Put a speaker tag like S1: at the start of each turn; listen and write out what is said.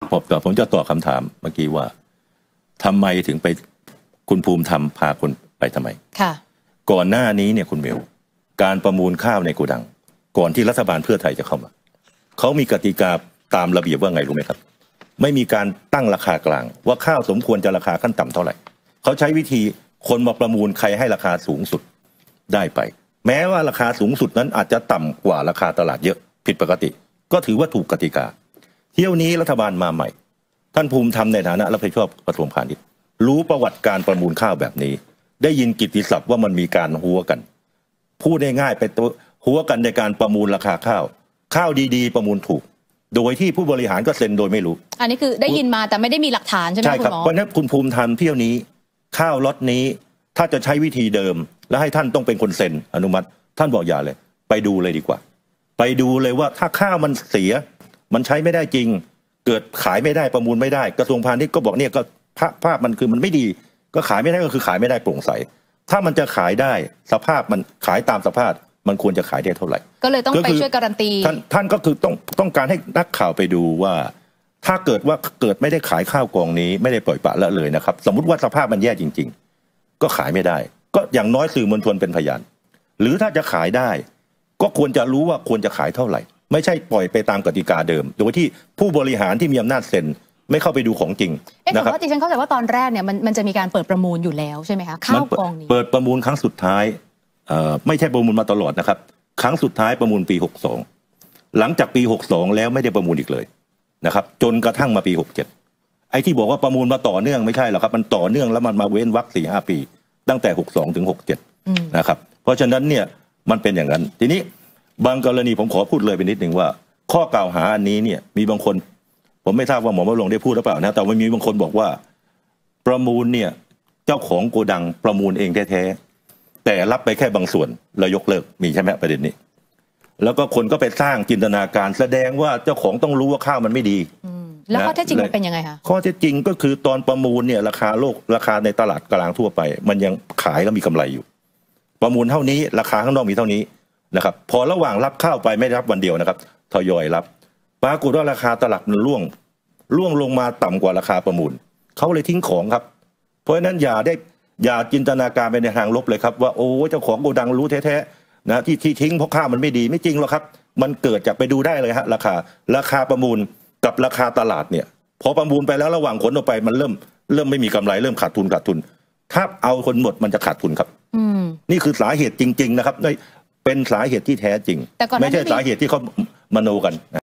S1: ผมจะตอบคำถามเมื่อกี้ว่าทำไมถึงไปคุณภูมิธรรมพาคนไปทำไม
S2: ค่ะ
S1: ก่อนหน้านี้เนี่ยคุณเบลการประมูลข้าวในโกดังก่อนที่รัฐบาลเพื่อไทยจะเข้ามาเขามีกติกาตามระเบียบว่าไงรู้ไหมครับไม่มีการตั้งราคากลางว่าข้าวสมควรจะราคาขั้นต่ำเท่าไหร่เขาใช้วิธีคนมาประมูลใครให้ราคาสูงสุดได้ไปแม้ว่าราคาสูงสุดนั้นอาจจะต่ำกว่าราคาตลาดเยอะผิดปกติก็ถือว่าถูกกติกาเที่ยวนี้รัฐบาลมาใหม่ท่านภูมิธรรมในฐานะรับผิดชอบกระทรวงพาณิชย์รู้ประวัติการประมูลข้าวแบบนี้ได้ยินกิตติศัพท์ว่ามันมีการหัวกันพูดง่ายๆไปหัวกันในการประมูลราคาข้าวดีๆประมูลถูกโดยที่ผู้บริหารก็เซ็นโดยไม่รู้
S2: อันนี้คือได้ยินมาแต่ไม่ได้มีหลักฐานใช่ไหมคุณหมอใช่ครับ
S1: เพราะนั้นคุณภูมิธรรมเที่ยวนี้ข้าวล็อตนี้ถ้าจะใช้วิธีเดิมและให้ท่านต้องเป็นคนเซ็นอนุมัติท่านบอกอย่าเลยไปดูเลยดีกว่าไปดูเลยว่าถ้าข้าวมันเสียมันใช้ไม่ได้จริงเกิดขายไม่ได้ประมูลไม่ได้กระทรวงพาณิชย์ก็บอกเนี่ยก็ภาพมันคือมันไม่ดีก็ขายไม่ได้ก็คือขายไม่ได้โปร่งใสถ้ามันจะขายได้สภาพมันขายตามสภาพมันควรจะขายได้เท่าไหร่
S2: ก็เลยต้องไปช่วยการันตี
S1: ท่านก็คือต้องการให้นักข่าวไปดูว่าถ้าเกิดไม่ได้ขายข้าวกองนี้ไม่ได้ปล่อยปละละเลยนะครับสมมุติว่าสภาพมันแย่จริงๆก็ขายไม่ได้ก็อย่างน้อยสื่อมวลชนเป็นพยานหรือถ้าจะขายได้ก็ควรจะรู้ว่าควรจะขายเท่าไหร่ไม่ใช่ปล่อยไปตามกติกาเดิมโดยที่ผู้บริหารที่มีอำนาจเซ็นไม่เข้าไปดูของจริง
S2: นะครับแต่ว่าดิฉันเข้าใจว่าตอนแรกเนี่ยมันจะมีการเปิดประมูลอยู่แล้วใช่ไหมคะข้าวกองนี้
S1: เปิดประมูลครั้งสุดท้ายไม่ใช่ประมูลมาตลอดนะครับครั้งสุดท้ายประมูลปี62หลังจากปี62แล้วไม่ได้ประมูลอีกเลยนะครับจนกระทั่งมาปี67ไอ้ที่บอกว่าประมูลมาต่อเนื่องไม่ใช่หรอกครับมันต่อเนื่องแล้วมันมาเว้นวรรค 4-5 ปีตั้งแต่62ถึง67นะครับเพราะฉะนั้นเนี่ยมันเป็นอย่างนั้นทีนี้บางกรณีผมขอพูดเลยไปนิดหนึ่งว่าข้อกล่าวหาอันนี้เนี่ยมีบางคนผมไม่ทราบว่าหมอวรงค์ได้พูดหรือเปล่านะแต่ว่ามีบางคนบอกว่าประมูลเนี่ยเจ้าของโกดังประมูลเองแท้ๆแต่รับไปแค่บางส่วนแล้วยกเลิกมีใช่ไหมประเด็นนี้แล้วก็คนก็ไปสร้างจินตนาการแสดงว่าเจ้าของต้องรู้ว่าข้าวมันไม่ดี
S2: แล้วข้อเท็จจริงมันเป็นยังไงคะ
S1: ข้อเท็จจริงก็คือตอนประมูลเนี่ยราคาในตลาดกลางทั่วไปมันยังขายแล้วมีกำไรอยู่ประมูลเท่านี้ราคาข้างนอกมีเท่านี้นะครับพอระหว่างรับข้าวไปไม่รับวันเดียวนะครับทยอยรับปรากฏว่าราคาตลาดมันร่วงลงมาต่ำกว่าราคาประมูลเขาเลยทิ้งของครับเพราะฉะนั้นอย่าจินตนาการไปในทางลบเลยครับว่าโอ้เจ้าของโกดังรู้แท้ๆนะที่ทิ้งเพราะข้าวมันไม่ดีไม่จริงหรอกครับมันเกิดจากไปดูได้เลยฮะราคาประมูลกับราคาตลาดเนี่ยพอประมูลไปแล้วระหว่างขนออกไปมันเริ่มไม่มีกำไรเริ่มขาดทุนถ้าเอาคนหมดมันจะขาดทุนครับนี่คือสาเหตุจริงๆนะครับเป็นสาเหตุที่แท้จริงไม่ใช่สาเหตุที่เขามโนกัน